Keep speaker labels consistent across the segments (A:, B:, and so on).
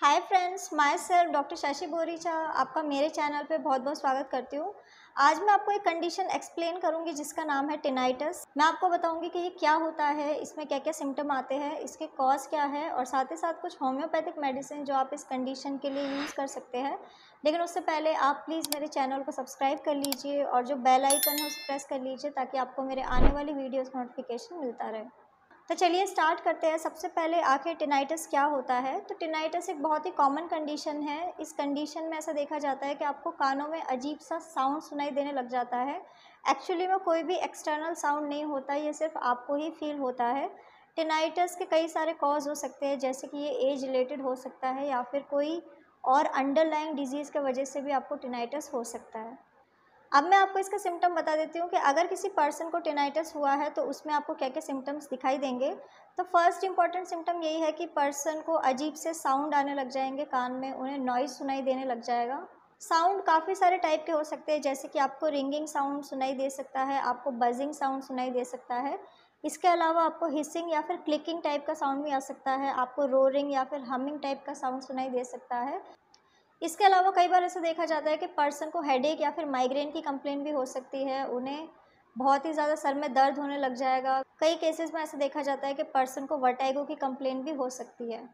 A: हाय friends, myself doctor Shashi Boricha आपका मेरे channel पे बहुत बहुत स्वागत करती हूँ। आज मैं आपको एक कंडीशन एक्सप्लेन करूँगी जिसका नाम है टिनाइटस। मैं आपको बताऊँगी कि ये क्या होता है, इसमें क्या क्या सिम्टम आते हैं, इसके कॉज क्या है और साथ ही साथ कुछ होम्योपैथिक मेडिसिन जो आप इस कंडीशन के लिए यूज़ कर सकते हैं। लेकिन उससे पहले आप प्लीज़ मेरे चैनल को सब्सक्राइब कर लीजिए और जो बेल आइकन है उसे प्रेस कर लीजिए ताकि आपको मेरे आने वाली वीडियोज़ का नोटिफिकेशन मिलता रहे। तो चलिए स्टार्ट करते हैं। सबसे पहले आखिर टिनाइटस क्या होता है। तो टिनाइटस एक बहुत ही कॉमन कंडीशन है। इस कंडीशन में ऐसा देखा जाता है कि आपको कानों में अजीब सा साउंड सुनाई देने लग जाता है। एक्चुअली में कोई भी एक्सटर्नल साउंड नहीं होता, ये सिर्फ आपको ही फील होता है। टिनाइटस के कई सारे कॉज हो सकते हैं, जैसे कि ये एज रिलेटेड हो सकता है या फिर कोई और अंडरलाइंग डिजीज़ की वजह से भी आपको टिनाइटस हो सकता है। अब मैं आपको इसका सिम्टम बता देती हूँ कि अगर किसी पर्सन को टिनाइटस हुआ है तो उसमें आपको क्या क्या सिम्टम्स दिखाई देंगे। तो फर्स्ट इंपॉर्टेंट सिम्टम यही है कि पर्सन को अजीब से साउंड आने लग जाएंगे कान में, उन्हें नॉइज़ सुनाई देने लग जाएगा। साउंड काफ़ी सारे टाइप के हो सकते हैं, जैसे कि आपको रिंगिंग साउंड सुनाई दे सकता है, आपको बजिंग साउंड सुनाई दे सकता है। इसके अलावा आपको हिसिंग या फिर क्लिकिंग टाइप का साउंड भी आ सकता है, आपको रोरिंग या फिर हमिंग टाइप का साउंड सुनाई दे सकता है। इसके अलावा कई बार ऐसा देखा जाता है कि पर्सन को हेडेक या फिर माइग्रेन की कंप्लेन भी हो सकती है, उन्हें बहुत ही ज़्यादा सर में दर्द होने लग जाएगा। कई केसेस में ऐसा देखा जाता है कि पर्सन को वर्टाइगो की कंप्लेन भी हो सकती है।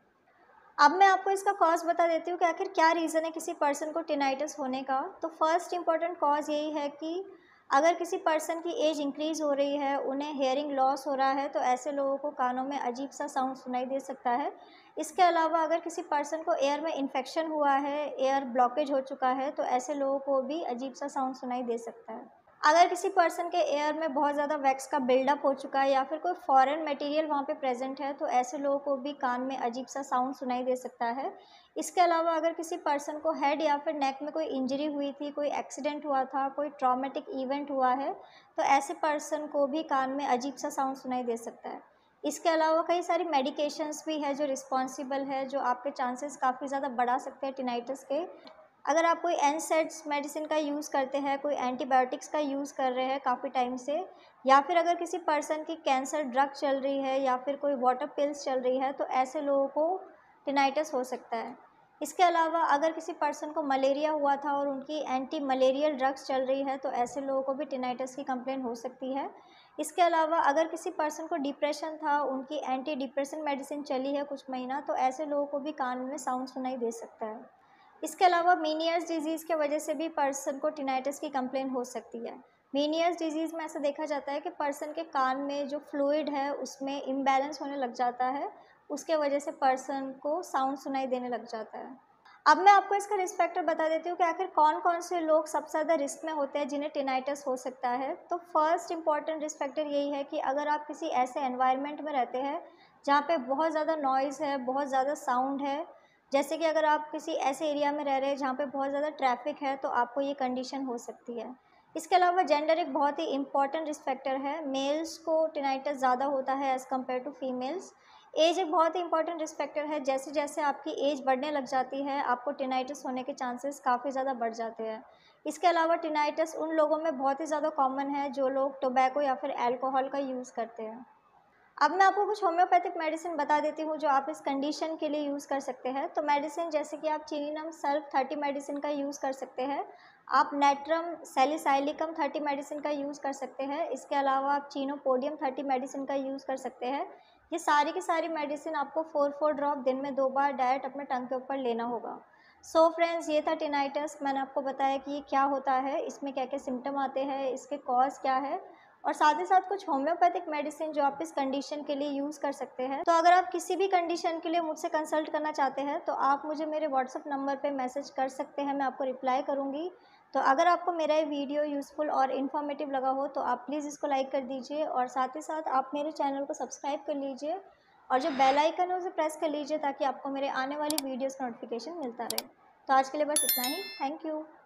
A: अब मैं आपको इसका कॉज बता देती हूँ कि आखिर क्या रीज़न है किसी पर्सन को टिनाइटस होने का। तो फर्स्ट इंपॉर्टेंट कॉज यही है कि अगर किसी पर्सन की एज इंक्रीज़ हो रही है, उन्हें हेयरिंग लॉस हो रहा है, तो ऐसे लोगों को कानों में अजीब सा साउंड सुनाई दे सकता है। इसके अलावा अगर किसी पर्सन को एयर में इन्फेक्शन हुआ है, एयर ब्लॉकेज हो चुका है, तो ऐसे लोगों को भी अजीब सा साउंड सुनाई दे सकता है। अगर किसी पर्सन के एयर में बहुत ज़्यादा वैक्स का बिल्डअप हो चुका है या फिर कोई फॉरेन मटेरियल वहाँ पे प्रेजेंट है, तो ऐसे लोगों को भी कान में अजीब सा साउंड सुनाई दे सकता है। इसके अलावा अगर किसी पर्सन को हेड या फिर नेक में कोई इंजरी हुई थी, कोई एक्सीडेंट हुआ था, कोई ट्रॉमेटिक इवेंट हुआ है, तो ऐसे पर्सन को भी कान में अजीब सा साउंड सुनाई दे सकता है। इसके अलावा कई सारी मेडिकेशंस भी है जो रिस्पॉन्सिबल है, जो आपके चांसेस काफ़ी ज़्यादा बढ़ा सकते हैं टिनाइटस के। अगर आप कोई एनसेड्स मेडिसिन का यूज़ करते हैं, कोई एंटीबायोटिक्स का यूज़ कर रहे हैं काफ़ी टाइम से, या फिर अगर किसी पर्सन की कैंसर ड्रग चल रही है या फिर कोई वाटर पिल्स चल रही है, तो ऐसे लोगों को टिनाइटस हो सकता है। इसके अलावा अगर किसी पर्सन को मलेरिया हुआ था और उनकी एंटी मलेरियल ड्रग्स चल रही है, तो ऐसे लोगों को भी टिनाइटस की कंप्लेन हो सकती है। इसके अलावा अगर किसी पर्सन को डिप्रेशन था, उनकी एंटी डिप्रेशन मेडिसिन चली है कुछ महीना, तो ऐसे लोगों को भी कान में साउंड सुनाई दे सकता है। इसके अलावा मीनियर्स डिजीज़ के वजह से भी पर्सन को टिनाइटस की कंप्लेन हो सकती है। मीनियर्स डिजीज़ में ऐसा देखा जाता है कि पर्सन के कान में जो फ्लूइड है उसमें इम्बैलेंस होने लग जाता है, उसके वजह से पर्सन को साउंड सुनाई देने लग जाता है। अब मैं आपको इसका रिस्क फैक्टर बता देती हूँ कि आखिर कौन-कौन से लोग सबसे ज़्यादा रिस्क में होते हैं जिन्हें टिनाइटस हो सकता है। तो फर्स्ट इंपॉर्टेंट रिस्क फैक्टर यही है कि अगर आप किसी ऐसे एनवायरनमेंट में रहते हैं जहाँ पे बहुत ज़्यादा नॉइज़ है, बहुत ज़्यादा साउंड है, जैसे कि अगर आप किसी ऐसे एरिया में रह रहे हैं जहाँ पे बहुत ज़्यादा ट्रैफिक है, तो आपको ये कंडीशन हो सकती है। इसके अलावा जेंडर एक बहुत ही इंपॉर्टेंट रिस्क फैक्टर है। मेल्स को टिनाइटस ज़्यादा होता है as compare to females. Age एक बहुत ही इंपॉर्टेंट रिस्क फैक्टर है। जैसे जैसे आपकी एज बढ़ने लग जाती है, आपको टिनाइटस होने के चांसेस काफ़ी ज़्यादा बढ़ जाते हैं। इसके अलावा टिनाइटस उन लोगों में बहुत ही ज़्यादा कॉमन है जो लोग टोबैको या फिर अल्कोहल का यूज़ करते हैं। अब मैं आपको कुछ होम्योपैथिक मेडिसिन बता देती हूँ जो आप इस कंडीशन के लिए यूज़ कर सकते हैं। तो मेडिसिन जैसे कि आप चिनिनम सल्फ 30 मेडिसिन का यूज़ कर सकते हैं, आप नेट्रम सैलिसाइलिकम 30 मेडिसिन का यूज़ कर सकते हैं। इसके अलावा आप चिनोपोडियम 30 मेडिसिन का यूज़ कर सकते हैं। ये सारी की सारी मेडिसिन आपको 4 ड्रॉप दिन में 2 बार डायरेक्ट अपने टंग के ऊपर लेना होगा। सो फ्रेंड्स, ये था टिनाइटस। मैंने आपको बताया कि ये क्या होता है, इसमें क्या क्या सिम्टम आते हैं, इसके कॉज क्या है और साथ ही साथ कुछ होम्योपैथिक मेडिसिन जो आप इस कंडीशन के लिए यूज़ कर सकते हैं। तो अगर आप किसी भी कंडीशन के लिए मुझसे कंसल्ट करना चाहते हैं तो आप मुझे मेरे व्हाट्सएप नंबर पे मैसेज कर सकते हैं, मैं आपको रिप्लाई करूँगी। तो अगर आपको मेरा ये वीडियो यूज़फुल और इन्फॉर्मेटिव लगा हो तो आप प्लीज़ इसको लाइक कर दीजिए और साथ ही साथ आप मेरे चैनल को सब्सक्राइब कर लीजिए और जो बेल आइकन है उसे प्रेस कर लीजिए ताकि आपको मेरे आने वाली वीडियोज़ का नोटिफिकेशन मिलता रहे। तो आज के लिए बस इतना ही। Thank you.